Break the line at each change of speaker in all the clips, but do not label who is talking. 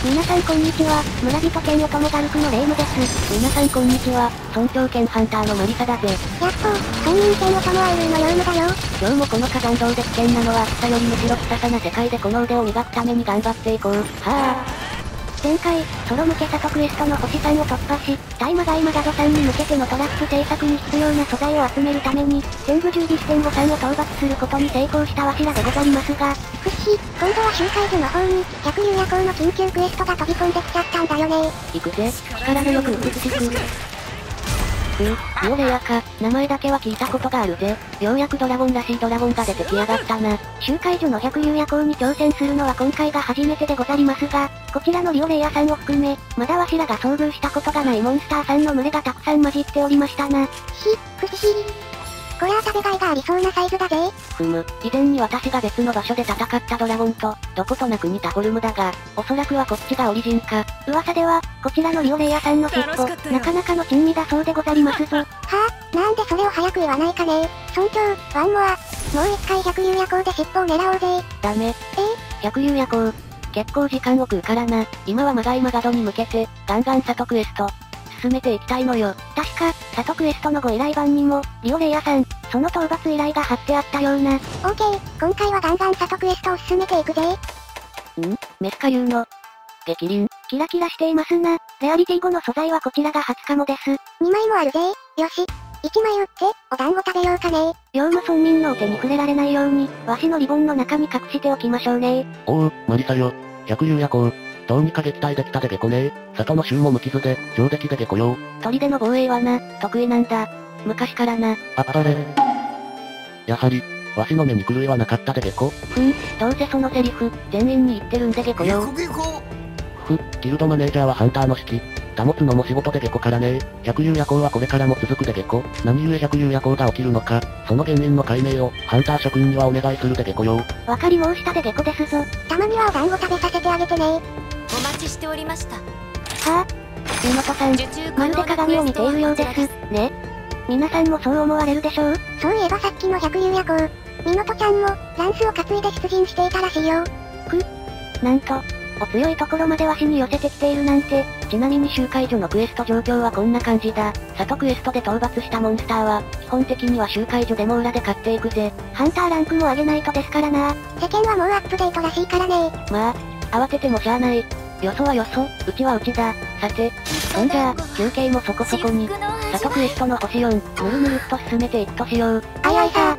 皆さんこんにちは、村人兼よともダルクのレイムです。
皆さんこんにちは、村長兼ハンターのマリサだぜ。
やっほー、村民兼よともアイルーのヨウムだよ。
今日もこの火山道で危険なのは暑さよりむしろ臭さな世界でこの腕を磨くために頑張っていこう。はぁ。
前回、ソロ向け里クエストの星3を突破し、大魔ガイマガドさんに向けてのトラック製作に必要な素材を集めるために、全部準備してんごさんを討伐することに成功したわしらでござりますが、くっし、今度は集会所の方に、百竜夜行の緊急クエストが飛び込んできちゃったんだよね。
行くぜ、力強く美しく。リオレイヤか、名前だけは聞いたことがあるぜ。ようやくドラゴンらしいドラゴンが出てきやがったな。
集会所の百竜夜行に挑戦するのは今回が初めてでござりますが、こちらのリオレイヤさんを含め、まだわしらが遭遇したことがないモンスターさんの群れがたくさん混じっておりましたな。くし。こりゃ食べがいがありそうなサイズだぜ。
以前に私が別の場所で戦ったドラゴンと、どことなく似たフォルムだが、おそらくはこっちがオリジンか。
噂では、こちらのリオレイヤさんの尻尾、なかなかの珍味だそうでござりますぞ。はぁ、なんでそれを早く言わないかね。村長、ワンモア。もう一回百竜夜行で尻尾を狙おうぜ。
ダメ。百竜夜行。結構時間を食うからな。今はマガイマガドに向けて、ガンガン里クエスト。進めていきたいのよ。
確か、里クエストのご依頼板にも、リオレイヤさん、その討伐依頼が貼ってあったような。オーケー、今回はガンガン里クエストを進めていくぜ。
メスカ流の、激鱗。
キラキラしていますな。レアリティ5の素材はこちらが初かもです。2枚もあるぜ。よし。1枚売って、お団子食べようかね。ヨウム村民のお手に触れられないように、わしのリボンの中に隠しておきましょうね。
おう、マリサよ。百竜夜行。どうにか撃退できたでゲコねー。里の衆も無傷で、上出来でゲコよ。
砦の防衛はな、得意なんだ。昔からな。
あっぱれ。やはり、わしの目に狂いはなかったでゲコ。
どうせそのセリフ、全員に言ってるんでゲコよ。
ギルドマネージャーはハンターの指揮。保つのも仕事でゲコからねー。百竜夜行はこれからも続くでゲコ。何故百竜夜行が起きるのか、その原因の解明を、ハンター諸君にはお願いするでゲコよ。
わかり申したでゲコですぞ。たまにはお団子食べさせてあげてね。
お待ちしておりました。
はぁ、妹さん、まるで鏡を見ているようです。ね。皆さんもそう思われるでしょう。そういえばさっきの百竜夜行、妹ちゃんも、ランスを担いで出陣していたらしいよ。なんと、お強いところまでわしに寄せてきているなんて。
ちなみに集会所のクエスト状況はこんな感じだ。里クエストで討伐したモンスターは、基本的には集会所でも裏で買っていくぜ。
ハンターランクも上げないとですからな。世間はもうアップデートらしいからね。
まあ、慌ててもしゃあない。よそはよそ、うちはうちだ。さて、そんじゃあ、休憩もそこそこに。里クエストの星4、ぬるぬるっと進めていくとしよう。
あいあいさ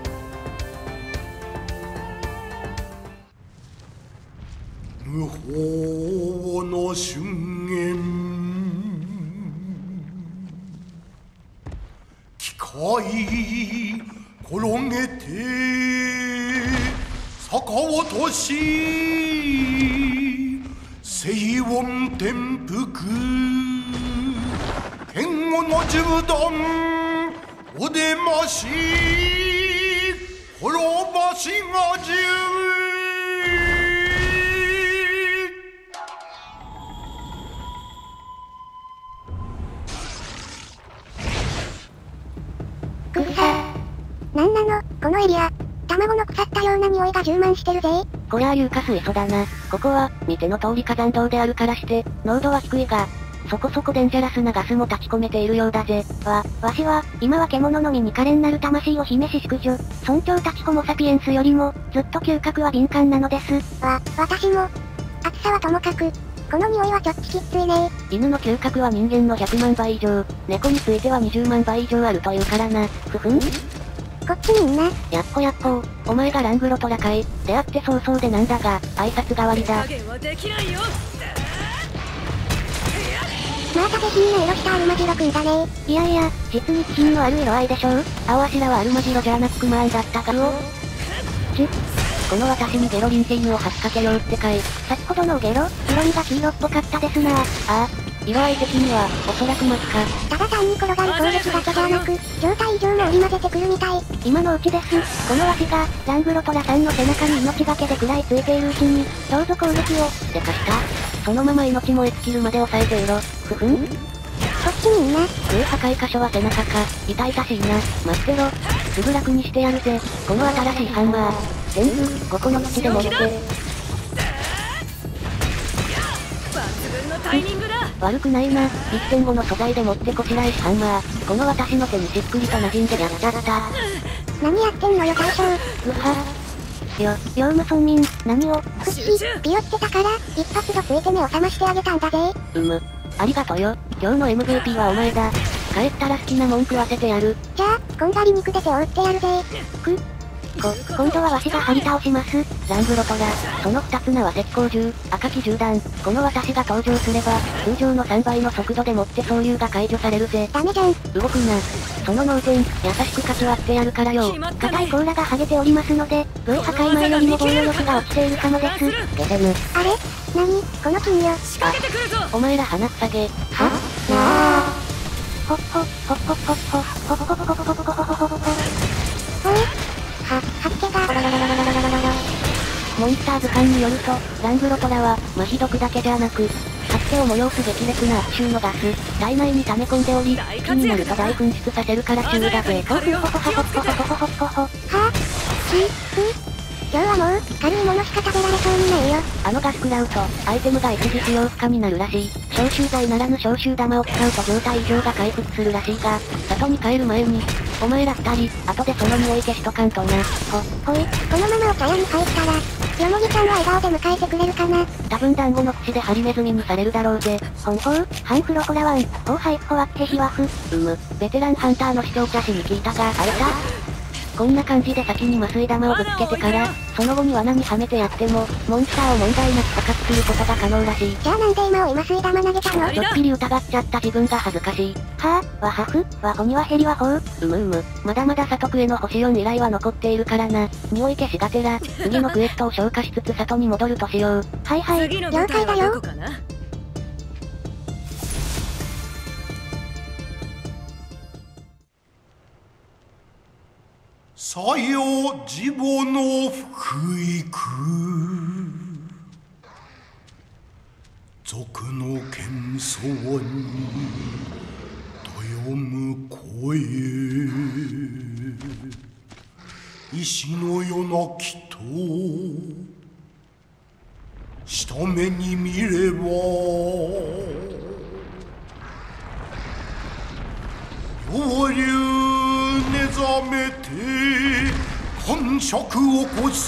無法の瞬間、機械転げて逆落とし静音転覆剣後の銃弾お出まし滅ばしがじゅ
なんなの、このエリア。卵の腐ったような匂いが充満してるぜ。
こりゃあ硫化水素だな。ここは、見ての通り火山道であるからして、濃度は低いが、そこそこデンジャラスなガスも立ち込めているようだぜ。
わしは、今は獣の身に可憐なる魂を秘めし淑女。村長たちホモサピエンスよりも、ずっと嗅覚は敏感なのです。私も。暑さはともかく、この匂いはちょっちきっついね。
犬の嗅覚は人間の100万倍以上、猫については20万倍以上あるというからな。
こっちみんな。
やっほやっほー、お前がラングロトラかい。出会って早々でなんだが、挨拶代わりだ。
また下品な色したアルマジロくんだね。いやいや、実に気品のある色合いでしょう。
青あしらはアルマジロじゃなくクマーンだったが。この私にゲロリンチームを吐きかけようってかい。
先ほどのゲロ、色味が黄色っぽかったですな。
色合い的には、おそらくマスか。
ただ単に転がる攻撃だけではなく、状態異常も織り交ぜてくるみたい。今のうちです。このわしが、ラングロトラさんの背中に命がけで食らいついているうちに、どうぞ攻撃を。
でかした。そのまま命燃え尽きるまで抑えていろ。
こっちみんな。
破壊箇所は背中か。痛々しいな。待ってろ。すぐ楽にしてやるぜ。この新しいハンマー。全部、5個の土で燃えて。 のタイミングだ。悪くないな。1.5の素材で持ってこしらえしハンマー。この私の手にしっくりと馴染んでやっちゃった。
何やってんのよ大将。
うは。ヨウム村民、何を。
クッキー、ビヨってたから、一発どついて目を覚ましてあげたんだぜ。
ありがとよ。今日の MVP はお前だ。帰ったら好きなもん食わせてやる。
じゃあ、こんがり肉で手を打ってやるぜ。
今度はわしが張り倒します。ラングロトラ。その二つ名は石膏銃、赤き銃弾。この私が登場すれば、通常の3倍の速度でもって操縦が解除されるぜ。
ダメじゃん。
動くな。その脳天、優しくかち割ってやるからよ。
硬い甲羅が剥げておりますので、V 破壊前よりも防御力が落ちているかもです。
ゲセム。
あれ何この金魚。
お前ら鼻塞げ。
はなあ。ほっほ、ほっほっほっほ、ほほほほほほほほほほほほ。吐き気が。
モンスター図鑑によると、ラングロトラは、麻痺毒だけじゃなく、吐き気を催す激烈な悪臭のガス、体内に溜め込んでおり、気になると大噴出させるから注意だぜ。
ほほほほほほほほほ。はぁ今日はもう、軽いものしか食べられそうにないよ。
あのガス食らうと、アイテムが一時使用不可になるらしい。消臭剤ならぬ消臭玉を使うと状態異常が回復するらしいが、里に帰る前に、お前ら二人、後でその匂い消しとかんとな。
ほい、このままお茶屋に帰ったら、よもぎちゃんは笑顔で迎えてくれるかな。
多分団子の口でハリネズミにされるだろうぜ。
ほんほう、ハンフロホラワン、ほうハイフホワッヘヒワフ。
ベテランハンターの視聴者氏に聞いたが、あれだこんな感じで先に麻酔玉をぶつけてから、その後に罠にはめてやっても、モンスターを問題なく捕獲することが可能らしい。
じゃあなんで今を麻酔玉投げたの？
ちょっぴり疑っちゃった自分が恥ずかしい。
はぁ、わはふ、わほにはヘリはほう。
まだまだ里クエの星4依頼は残っているからな。匂い消しがてら、次のクエストを消化しつつ里に戻るとしよう。
はいはい、了解だよ。
さよ自母の福育賊の謙遜にと読む声石のよなきと一目に見れば恐竜目覚めて感触を起こす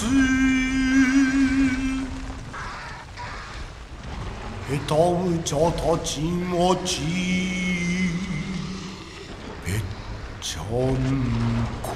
下手うちゃたちまちぺっちゃんこ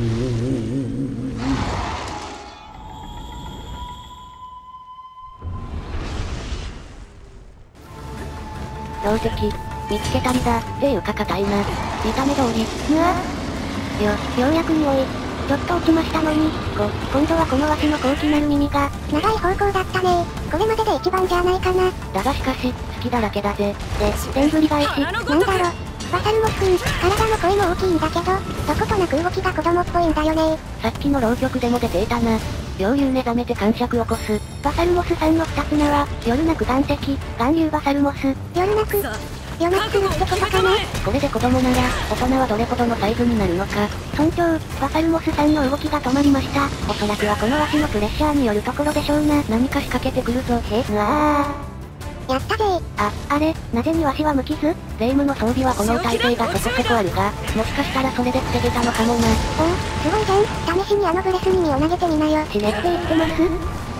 標的見つけたりだっていうか硬いな。見た目通り。
ようやく匂い。ちょっと落ちましたのに。今度はこのわしの高貴なる耳が、長い方向だったね。これまでで一番じゃないかな。
だがしかし、好きだらけだぜ。
でんぐり返し。なんだろ。バサルモスくん、体の声も大きいんだけど、どことなく動きが子供っぽいんだよね。
さっきの浪曲でも出ていたな。両竜目覚めて感触起こす。
バサルモスさんの二つ名は、夜なく岩石、岩流バサルモス。夜なく夜なくするってことかな。
これで子供なら、大人はどれほどのサイズになるのか。
村長、バサルモスさんの動きが止まりました。おそらくはこの足のプレッシャーによるところでしょうな。
何か仕掛けてくるぞ。
やったぜ。
あれ、なぜにわしは無傷？霊夢の装備はこの耐性がそこそこあるが、もしかしたらそれで防げたのかもな。
すごいじゃん。試しにブレス耳を投げてみなよ。
しねって言ってます？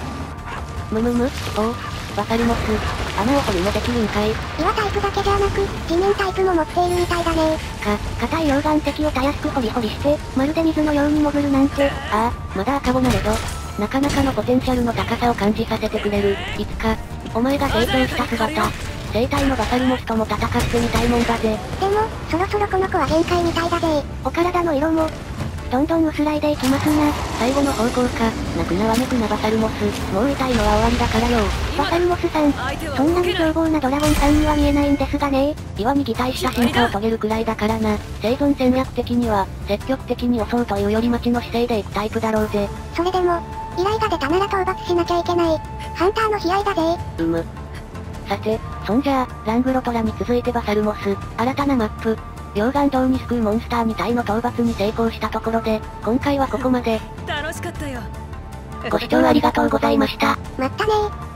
バサルモス、穴を掘るのできるんかい。
岩タイプだけじゃなく、地面タイプも持っているみたいだね。
硬い溶岩石をたやすく掘り掘りして、まるで水のように潜るなんて。まだ赤子なれど。なかなかのポテンシャルの高さを感じさせてくれる。いつか、お前が成長した姿、生体のバサルモスとも戦ってみたいもんだぜ。
でも、そろそろこの子は限界みたいだぜ。お体の色も、どんどん薄らいでいきますな。
最後の方向か。泣くなわめくなバサルモス。もう痛いのは終わりだからよ。
バサルモスさん、そんなに凶暴なドラゴンさんには見えないんですがね。
岩に擬態した進化を遂げるくらいだからな。生存戦略的には、積極的に襲うというより待ちの姿勢で行くタイプだろうぜ。
それでも、依頼が出たなら討伐しなきゃいけない。ハンターの悲哀だぜ。
さて、そんじゃあ、ラングロトラに続いてバサルモス、新たなマップ。溶岩洞に救うモンスター2体の討伐に成功したところで、今回はここまで。
楽しかったよ。
ご視聴ありがとうございました。
まったねー。